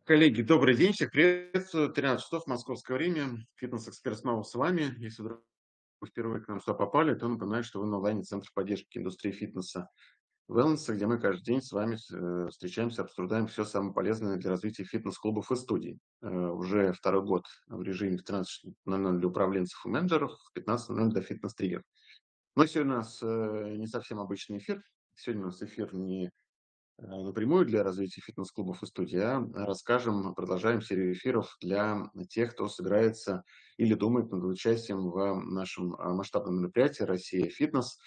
Коллеги, добрый день, всех приветствую. 13 часов московское время. Фитнес-эксперт снова с вами. Если вдруг вы впервые к нам сюда попали, то напоминаю, что вы на онлайне-центре поддержки индустрии фитнеса Wellness, где мы каждый день с вами встречаемся, обсуждаем все самое полезное для развития фитнес-клубов и студий. Уже второй год в режиме в 13:00 для управленцев и менеджеров, в 15:00 для фитнес-триггеров. Но сегодня у нас не совсем обычный эфир. Сегодня у нас эфир не напрямую для развития фитнес-клубов и студий, расскажем, продолжаем серию эфиров для тех, кто собирается или думает над участием в нашем масштабном мероприятии «Россия Фитнес».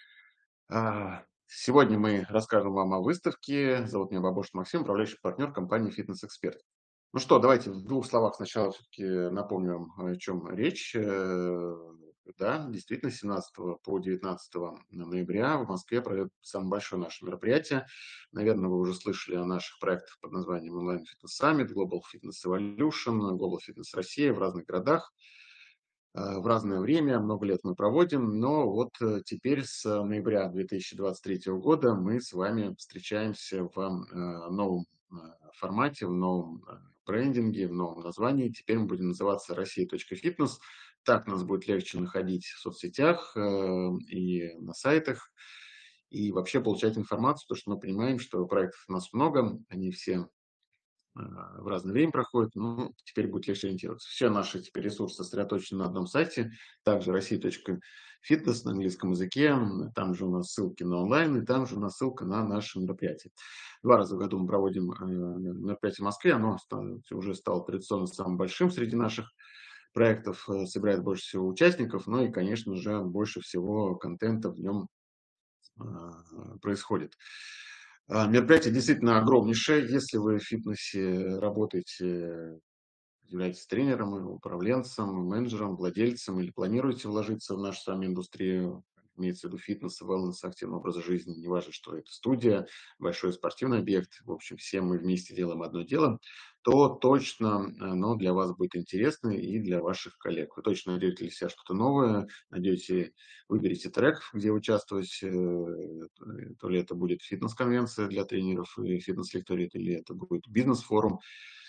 Сегодня мы расскажем вам о выставке. Зовут меня Бабош Максим, управляющий партнер компании «Фитнес-эксперт». Ну что, давайте в двух словах сначала все-таки напомню вам, о чем речь. Да, действительно, с 17 по 19 ноября в Москве пройдет самое большое наше мероприятие. Наверное, вы уже слышали о наших проектах под названием Online Fitness Summit, Global Fitness Evolution, Global Fitness Россия в разных городах. В разное время, много лет мы проводим, но вот теперь с ноября 2023 года мы с вами встречаемся в новом формате, в новом брендинге, в новом названии. Теперь мы будем называться «Россия.фитнес». Так нас будет легче находить в соцсетях и на сайтах, и вообще получать информацию, потому что мы понимаем, что проектов у нас много, они все в разное время проходит, ну, теперь будет легче ориентироваться. Все наши теперь ресурсы сосредоточены на одном сайте, также Россия.фитнес на английском языке, там же у нас ссылки на онлайн, и там же у нас ссылка на наше мероприятие. Два раза в году мы проводим мероприятие в Москве, оно уже стало традиционно самым большим среди наших проектов, собирает больше всего участников, ну и, конечно же, больше всего контента в нем происходит. Мероприятие действительно огромнейшее. Если вы в фитнесе работаете, являетесь тренером, управленцем, менеджером, владельцем или планируете вложиться в нашу с вами индустрию, имеется в виду фитнес, wellness, активный образ жизни, неважно, что это студия, большой спортивный объект, в общем, все мы вместе делаем одно дело, то точно оно для вас будет интересно и для ваших коллег. Вы точно найдете для себя что-то новое, выберите трек, где участвовать, то ли это будет фитнес-конвенция для тренеров и фитнес-лекторий, или это будет бизнес-форум,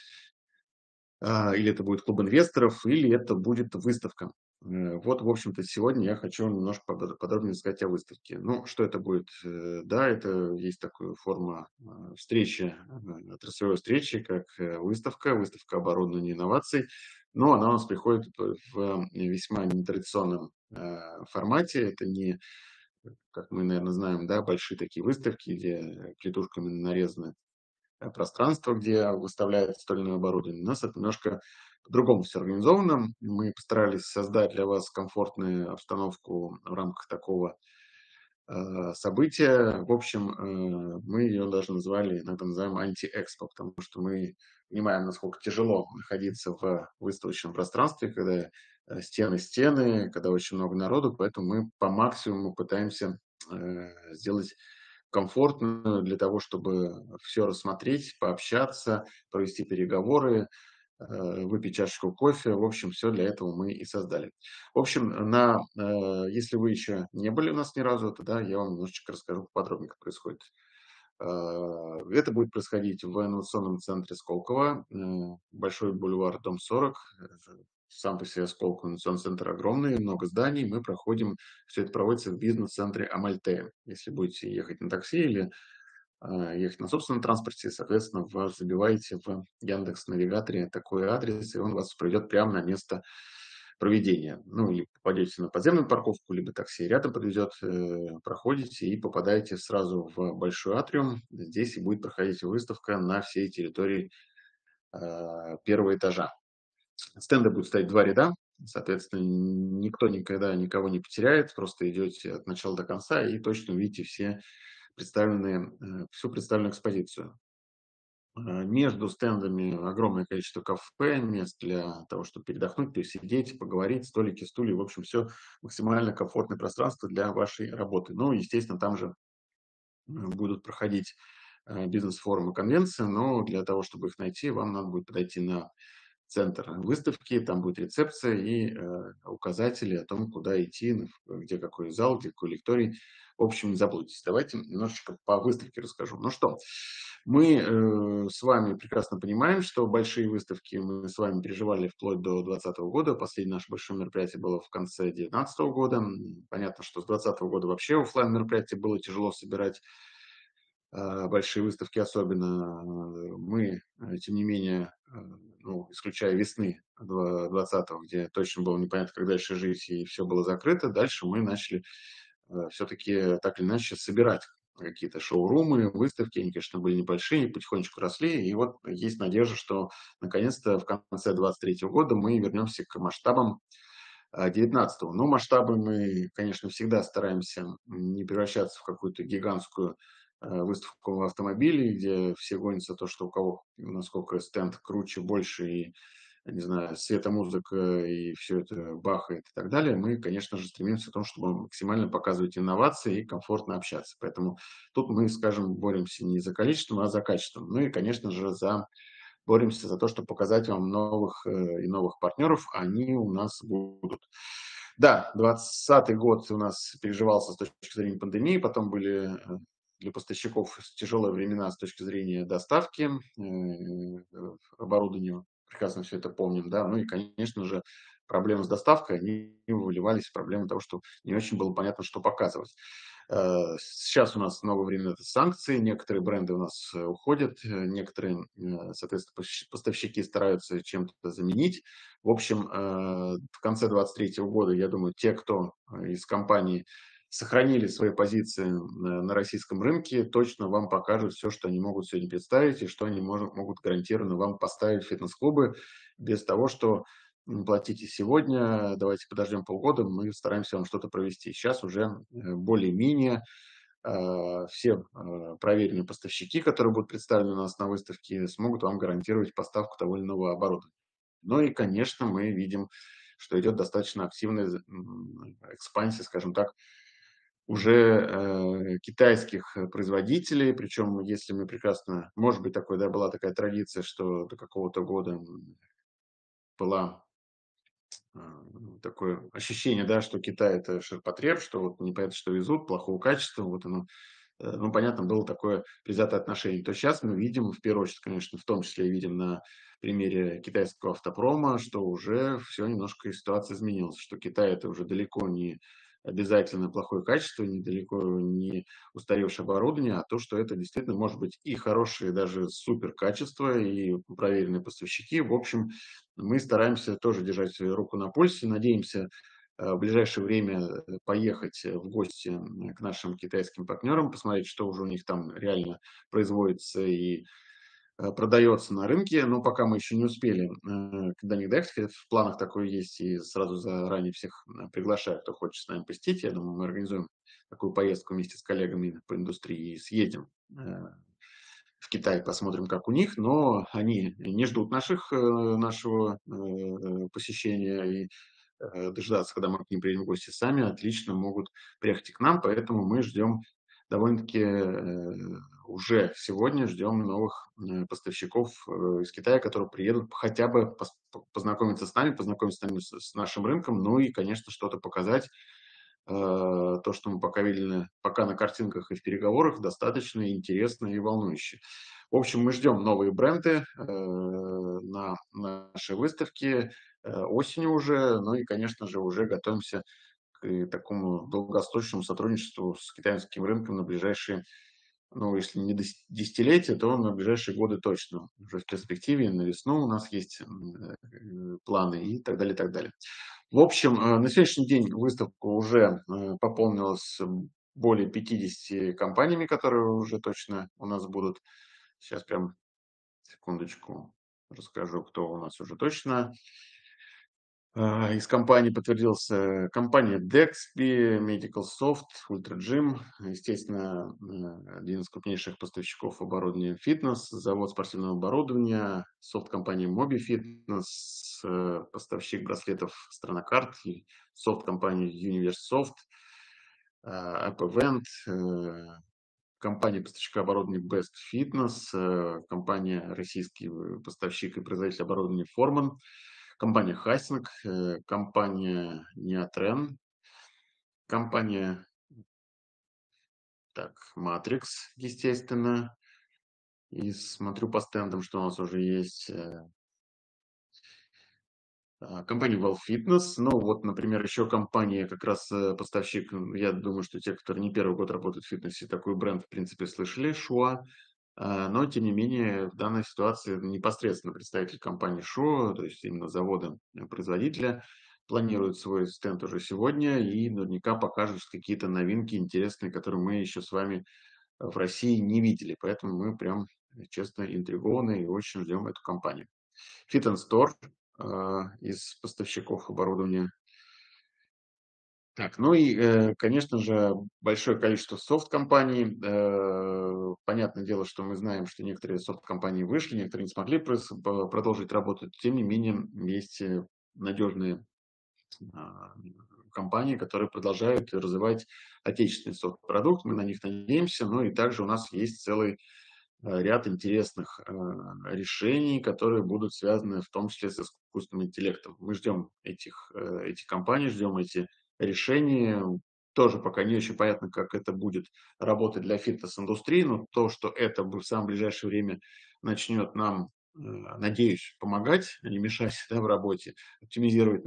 или это будет клуб инвесторов, или это будет выставка. Вот, в общем-то, сегодня я хочу немножко подробнее сказать о выставке. Ну, что это будет? Да, это есть такая форма встречи, отраслевой встречи, как выставка оборудования и инноваций, но она у нас приходит в весьма нетрадиционном формате. Это не, как мы, наверное, знаем, да, большие такие выставки, где клетушками нарезаны пространство, где выставляется то или иное оборудование. У нас это немножко по-другому все организовано. Мы постарались создать для вас комфортную обстановку в рамках такого события. В общем, мы ее даже назвали, иногда называем анти-экспо, потому что мы понимаем, насколько тяжело находиться в выставочном пространстве, когда стены, когда очень много народу, поэтому мы по максимуму пытаемся сделать комфортную для того, чтобы все рассмотреть, пообщаться, провести переговоры, выпить чашечку кофе. В общем, все для этого мы и создали. В общем, если вы еще не были у нас ни разу, то да, я вам немножечко расскажу подробнее, как происходит. Это будет происходить в инновационном центре Сколково, Большой бульвар, дом 40. Сам по себе Сколково инновационный центр огромный, много зданий. Все это проводится в бизнес-центре Амальте. Если будете ехать на такси или ехать на собственном транспорте, соответственно, вы забиваете в Яндекс-навигаторе такой адрес, и он вас приведет прямо на место проведения. Ну, или попадете на подземную парковку, либо такси рядом подвезет, проходите и попадаете сразу в большой атриум. Здесь и будет проходить выставка на всей территории первого этажа. Стенды будут стоять два ряда, соответственно, никто никогда никого не потеряет, просто идете от начала до конца и точно увидите всю представленную экспозицию. Между стендами огромное количество кафе, мест для того, чтобы передохнуть, посидеть, поговорить, столики, стулья. В общем, все максимально комфортное пространство для вашей работы. Ну, естественно, там же будут проходить бизнес-форумы, конвенции, но для того, чтобы их найти, вам надо будет подойти на центр выставки, там будет рецепция и указатели о том, куда идти, где какой зал, где какой лекторий. В общем, не заблудитесь. Давайте немножечко по выставке расскажу. Ну что, мы с вами прекрасно понимаем, что большие выставки мы с вами переживали вплоть до 2020 года. Последнее наше большое мероприятие было в конце 2019 года. Понятно, что с 2020 года вообще оффлайн мероприятия было тяжело собирать, большие выставки особенно. Мы, тем не менее, ну, исключая весны 2020, где точно было непонятно, как дальше жить, и все было закрыто, дальше мы начали все-таки так или иначе собирать какие-то шоурумы, выставки. Они, конечно, были небольшие, потихонечку росли. И вот есть надежда, что наконец-то в конце 2023 года мы вернемся к масштабам 19. Но масштабы мы, конечно, всегда стараемся не превращаться в какую-то гигантскую выставку автомобилей, где все гонятся то, что у кого насколько стенд круче, больше и, не знаю, света, музыка и все это бахает и так далее. Мы, конечно же, стремимся к тому, чтобы максимально показывать инновации и комфортно общаться. Поэтому тут мы, скажем, боремся не за количеством, а за качеством. Ну и, конечно же, боремся за то, чтобы показать вам новых и новых партнеров. Они у нас будут. Да, 2020 год у нас переживался с точки зрения пандемии, потом были для поставщиков тяжелые времена с точки зрения доставки оборудования. Прекрасно все это помним, да. Ну и, конечно же, проблемы с доставкой, они выливались в проблему того, что не очень было понятно, что показывать. Сейчас у нас новое время — это санкции, некоторые бренды у нас уходят, некоторые, соответственно, поставщики стараются чем-то заменить. В общем, в конце 2023 года, я думаю, те, кто из компаний сохранили свои позиции на российском рынке, точно вам покажут все, что они могут сегодня представить и что они могут гарантированно вам поставить в фитнес-клубы без того, что платите сегодня, давайте подождем полгода, мы стараемся вам что-то провести. Сейчас уже более-менее все проверенные поставщики, которые будут представлены у нас на выставке, смогут вам гарантировать поставку того или иного оборудования. Ну и, конечно, мы видим, что идет достаточно активная экспансия, скажем так, уже китайских производителей. Причем, если мы прекрасно, может быть, да, была такая традиция, что до какого-то года была такое ощущение, да, что Китай — это ширпотреб, что вот непонятно, что везут, плохого качества, вот оно, ну, понятно, было такое предвзятое отношение. То сейчас мы видим, в первую очередь, конечно, в том числе видим на примере китайского автопрома, что уже все немножко и ситуация изменилась, что Китай — это уже далеко не обязательно плохое качество, недалеко не устаревшее оборудование, а то, что это действительно может быть и хорошее, даже супер качество, и проверенные поставщики. В общем, мы стараемся тоже держать руку на пульсе, надеемся в ближайшее время поехать в гости к нашим китайским партнерам, посмотреть, что уже у них там реально производится и продается на рынке, но пока мы еще не успели до них доехать. В планах такое есть, и сразу заранее всех приглашаю, кто хочет с нами посетить. Я думаю, мы организуем такую поездку вместе с коллегами по индустрии и съедем в Китай, посмотрим, как у них, но они не ждут нашего посещения и дождаться, когда мы к ним приедем в гости сами, отлично могут приехать к нам, поэтому мы ждем довольно-таки уже сегодня ждем новых поставщиков из Китая, которые приедут хотя бы познакомиться с нами, познакомиться с нашим рынком, ну и, конечно, что-то показать. То, что мы пока видели, пока на картинках и в переговорах, достаточно интересно и волнующе. В общем, мы ждем новые бренды на нашей выставке осенью уже, ну и, конечно же, уже готовимся к такому долгосрочному сотрудничеству с китайским рынком на ближайшие, ну, если не десятилетия, то на ближайшие годы точно. Уже в перспективе на весну у нас есть планы и так далее, и так далее. В общем, на сегодняшний день выставка уже пополнилась более 50 компаниями, которые уже точно у нас будут. Сейчас прям секундочку расскажу, кто у нас уже точно. Из компаний подтвердился компания Dexby, Medical Soft, Ultragym, естественно, один из крупнейших поставщиков оборудования фитнес, завод спортивного оборудования, софт-компания Mobi Fitness, поставщик браслетов Странокарт, софт-компания Universe Soft, App Event, компания поставщика оборудования Best Fitness, компания российский поставщик и производитель оборудования Forman, компания Hastings, компания Neotren, компания так, Matrix, естественно. И смотрю по стендам, что у нас уже есть. Компания Well Fitness, ну вот, например, еще компания, как раз поставщик, я думаю, что те, которые не первый год работают в фитнесе, такой бренд, в принципе, слышали, Шуа, но, тем не менее, в данной ситуации непосредственно представитель компании Шуа, то есть именно завода-производителя, планирует свой стенд уже сегодня и наверняка покажет какие-то новинки интересные, которые мы еще с вами в России не видели, поэтому мы прям, честно, интригованы и очень ждем эту компанию. Fit and Store из поставщиков оборудования. Так, ну и, конечно же, большое количество софт-компаний. Понятное дело, что мы знаем, что некоторые софт-компании вышли, некоторые не смогли продолжить работать. Тем не менее, есть надежные а, компании, которые продолжают развивать отечественный софт-продукт. Мы на них надеемся. Ну и также у нас есть целый ряд интересных решений, которые будут связаны в том числе с искусственным интеллектом. Мы ждем эти компании, ждем эти решения. Тоже пока не очень понятно, как это будет работать для фитнес-индустрии, но то, что это в самое ближайшее время начнет нам, надеюсь, помогать, а не мешать, да, в работе, оптимизировать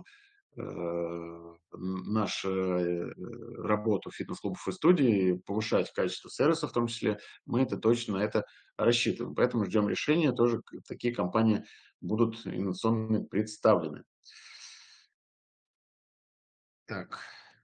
нашу работу фитнес-клубов и студий, повышать качество сервиса в том числе, мы это точно на это рассчитываем. Поэтому ждем решения, тоже такие компании будут инновационными представлены. Так,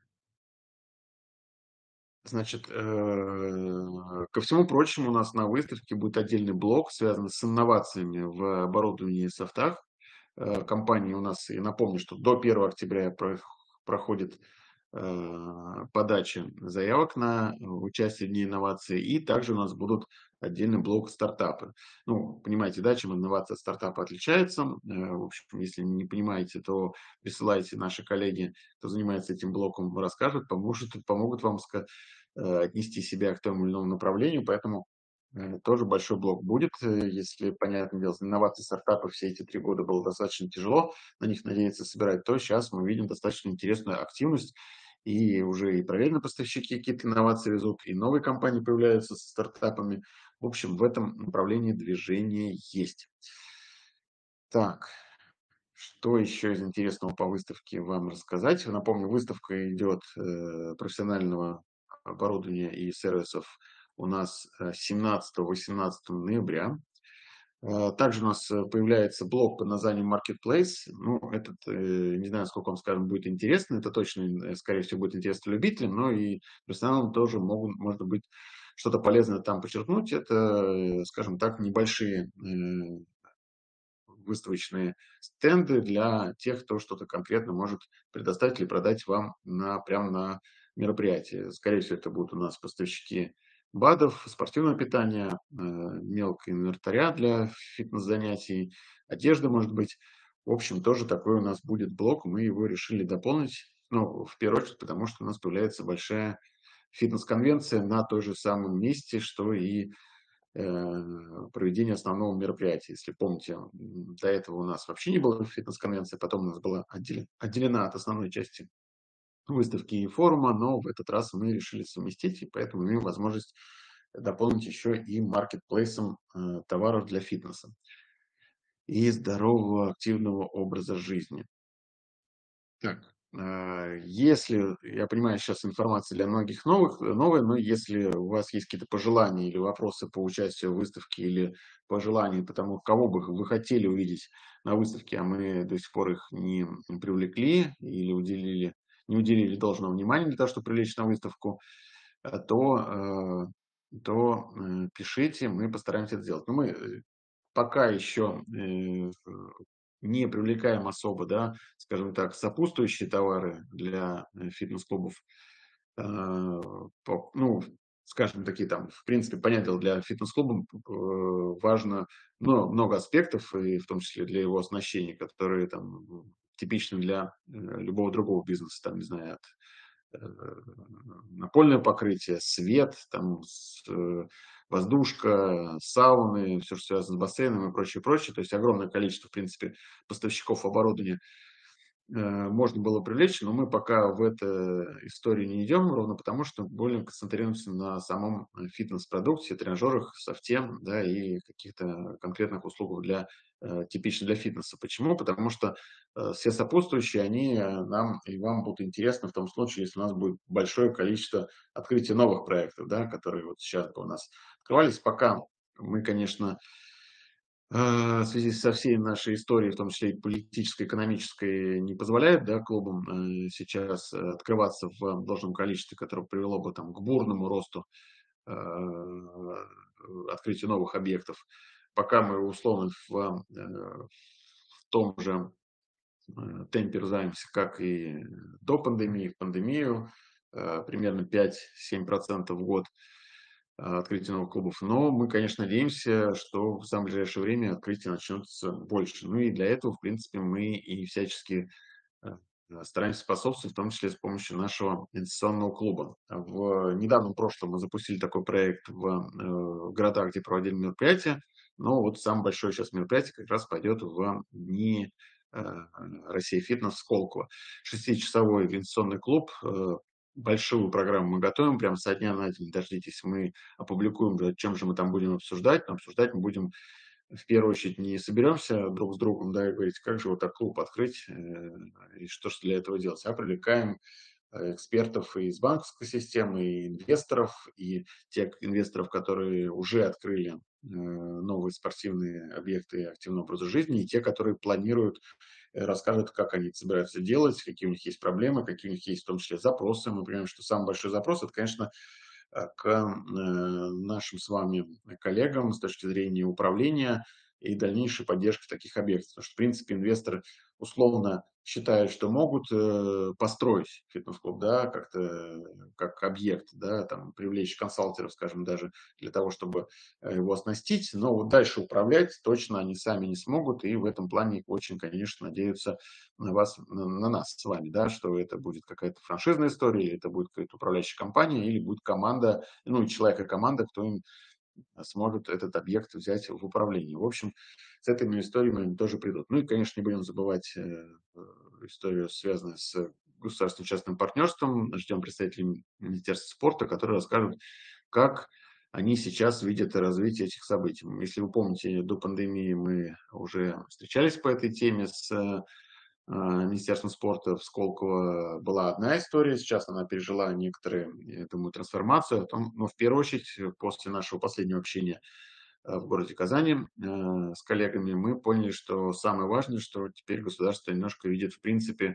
значит, ко всему прочему, у нас на выставке будет отдельный блок, связанный с инновациями в оборудовании и софтах. Компании у нас, и напомню, что до 1 октября проходит подачи заявок на участие в Дне инноваций, и также у нас будут отдельный блок стартапы. Ну, понимаете, да, чем инновация стартапа отличается. В общем, если не понимаете, то присылайте, наши коллеги, кто занимается этим блоком, расскажут, помогут вам отнести себя к тому или иному направлению, поэтому тоже большой блок будет. Если, понятное дело, инновации стартапы все эти 3 года было достаточно тяжело на них надеяться собирать, то сейчас мы видим достаточно интересную активность, и уже и проверенные поставщики какие-то инновации везут, и новые компании появляются со стартапами. В общем, в этом направлении движение есть. Так, что еще из интересного по выставке вам рассказать? Напомню, выставка идет профессионального оборудования и сервисов у нас 17-18 ноября. Также у нас появляется блок под названием Marketplace. Ну, этот, не знаю, сколько вам, скажем, будет интересно. Это точно, скорее всего, будет интересно любителям, но и профессионалам тоже может быть что-то полезное там подчеркнуть. Это, скажем так, небольшие выставочные стенды для тех, кто что-то конкретно может предоставить или продать вам прямо на мероприятии. Скорее всего, это будут у нас поставщики БАДов, спортивного питания, мелкого инвентаря для фитнес-занятий, одежды, может быть. В общем, тоже такой у нас будет блок. Мы его решили дополнить, ну, в первую очередь, потому что у нас появляется большая фитнес-конвенция на той же самом месте, что и проведения основного мероприятия. Если помните, до этого у нас вообще не было фитнес-конвенции, потом у нас была отделена от основной части выставки и форума, но в этот раз мы решили совместить, и поэтому имеем возможность дополнить еще и маркетплейсом товаров для фитнеса и здорового активного образа жизни. Так, если, я понимаю, сейчас информация для многих новая, но если у вас есть какие-то пожелания или вопросы по участию в выставке или пожелания по тому, кого бы вы хотели увидеть на выставке, а мы до сих пор их не привлекли или не уделили должного внимания для того, чтобы привлечь на выставку, то пишите, мы постараемся это сделать. Но мы пока еще не привлекаем особо, да, скажем так, сопутствующие товары для фитнес-клубов. Ну, скажем, такие там, в принципе, понятное дело, для фитнес-клуба важно много аспектов, и в том числе для его оснащения, которые там типичны для любого другого бизнеса, там, не знаю, э, напольное покрытие, свет, там, воздушка, сауны, все, что связано с бассейном и прочее, прочее. То есть огромное количество, в принципе, поставщиков оборудования можно было привлечь, но мы пока в эту историю не идем, ровно потому, что более концентрируемся на самом фитнес-продукте, тренажерах, софте, да, и каких-то конкретных услугах типично для фитнеса. Почему? Потому что все сопутствующие, они нам и вам будут интересны в том случае, если у нас будет большое количество открытия новых проектов, да, которые вот сейчас бы у нас открывались. Пока мы, конечно, в связи со всей нашей историей, в том числе и политической, экономической, не позволяет, да, клубам сейчас открываться в должном количестве, которое привело бы там, к бурному росту, открытию новых объектов. Пока мы условно в том же темпе развиваемся, как и до пандемии, в пандемию, примерно 5-7% в год открытие новых клубов. Но мы, конечно, надеемся, что в самое ближайшее время открытие начнется больше. Ну и для этого, в принципе, мы и всячески э, стараемся способствовать, в том числе с помощью нашего инвестиционного клуба. В недавнем прошлом мы запустили такой проект в городах, где проводили мероприятия, но вот самое большое сейчас мероприятие как раз пойдет в дни Россия Фитнес в Сколково. Шестичасовой инвестиционный клуб, большую программу мы готовим, прям со дня на день, дождитесь, мы опубликуем, о чем же мы там будем обсуждать. Но обсуждать мы будем в первую очередь не соберемся друг с другом, да, и говорить, как же вот так клуб открыть и что же для этого делать, а привлекаем экспертов и из банковской системы, и инвесторов, и тех инвесторов, которые уже открыли новые спортивные объекты активного образа жизни, и те, которые планируют, расскажут, как они это собираются делать, какие у них есть проблемы, какие у них есть в том числе запросы. Мы понимаем, что самый большой запрос – это, конечно, к нашим с вами коллегам с точки зрения управления и дальнейшей поддержки таких объектов. Потому что, в принципе, инвесторы условно считают, что могут построить фитнес-клуб, да, как-то как объект, да, там, привлечь консалтеров, скажем, даже для того, чтобы его оснастить, но вот дальше управлять точно они сами не смогут, и в этом плане очень, конечно, надеются на вас, на нас с вами, да, что это будет какая-то франшизная история, или это будет какая-то управляющая компания, или будет команда, ну, и человек и команда, кто им сможет этот объект взять в управление. В общем, с этой историей мы тоже придут. Ну и, конечно, не будем забывать историю, связанную с государственным частным партнерством. Ждем представителей Министерства спорта, которые расскажут, как они сейчас видят развитие этих событий. Если вы помните, до пандемии мы уже встречались по этой теме с Министерством спорта в Сколково была одна история, сейчас она пережила некоторые, я думаю, трансформацию, но в первую очередь после нашего последнего общения в городе Казани с коллегами мы поняли, что самое важное, что теперь государство немножко видит в принципе,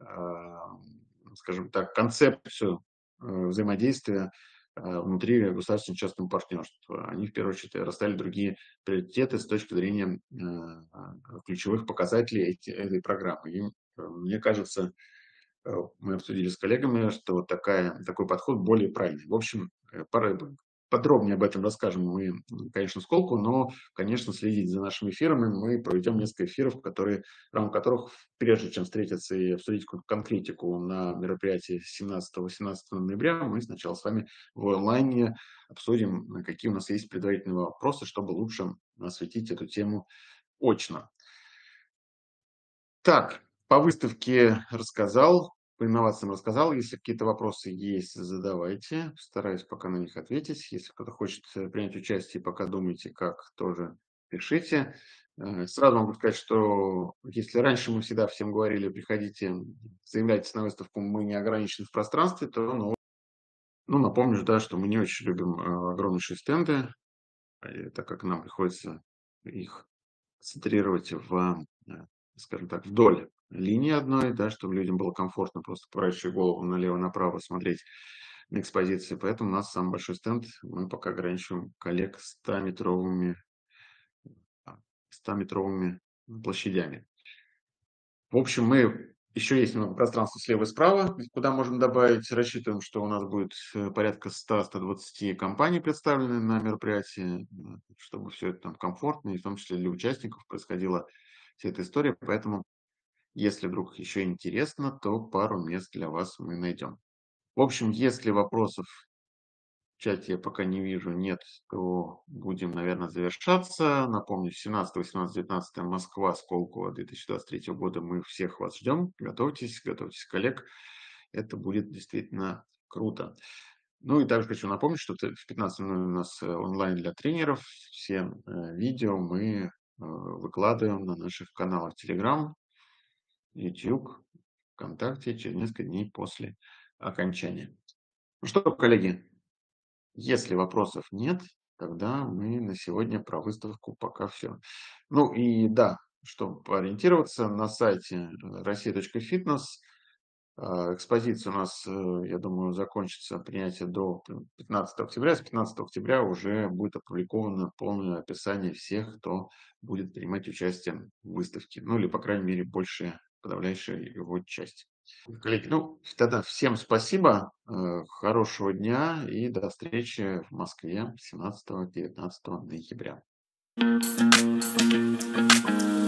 скажем так, концепцию взаимодействия внутри государственного частного партнерства. Они в первую очередь расставили другие приоритеты с точки зрения ключевых показателей этой программы. И мне кажется, мы обсудили с коллегами, что вот такой подход более правильный. В общем, подробнее об этом расскажем мы, конечно, в Сколку, но, конечно, следить за нашими эфирами. Мы проведем несколько эфиров, в рамках которых, прежде чем встретиться и обсудить конкретику на мероприятии 17-18 ноября, мы сначала с вами в онлайне обсудим, какие у нас есть предварительные вопросы, чтобы лучше осветить эту тему очно. Так, по выставке рассказал, по инновациям рассказал. Если какие-то вопросы есть, задавайте. Постараюсь пока на них ответить. Если кто-то хочет принять участие, пока думаете, как, тоже пишите. Сразу могу сказать, что если раньше мы всегда всем говорили, приходите, заявляйтесь на выставку, мы не ограничены в пространстве, то, напомню, да, что мы не очень любим огромнейшие стенды, так как нам приходится их центрировать скажем так, вдоль линии одной, да, чтобы людям было комфортно просто поворачивая голову налево-направо смотреть на экспозиции. Поэтому у нас самый большой стенд, мы пока ограничиваем коллег 100-метровыми площадями. В общем, мы еще есть много пространства слева и справа, куда можем добавить. Рассчитываем, что у нас будет порядка 100-120 компаний представлены на мероприятии, чтобы все это там комфортно, и в том числе для участников происходила вся эта история. Поэтому, если вдруг еще интересно, то пару мест для вас мы найдем. В общем, если вопросов в чате я пока не вижу, нет, то будем, наверное, завершаться. Напомню, 17-18-19 Москва, Сколково 2023 года. Мы всех вас ждем. Готовьтесь, готовьтесь коллег. Это будет действительно круто. Ну и также хочу напомнить, что в 15:00 у нас онлайн для тренеров. Все видео мы выкладываем на наших каналах Telegram, YouTube, ВКонтакте через несколько дней после окончания. Ну что, коллеги, если вопросов нет, тогда мы на сегодня про выставку пока все. Ну и да, чтобы ориентироваться, на сайте россия.фитнес экспозиция у нас, я думаю, закончится принятие до 15 октября. С 15 октября уже будет опубликовано полное описание всех, кто будет принимать участие в выставке. Ну или, по крайней мере, большая, подавляющая его часть. Коллеги, ну, тогда всем спасибо, хорошего дня и до встречи в Москве 17-19 ноября.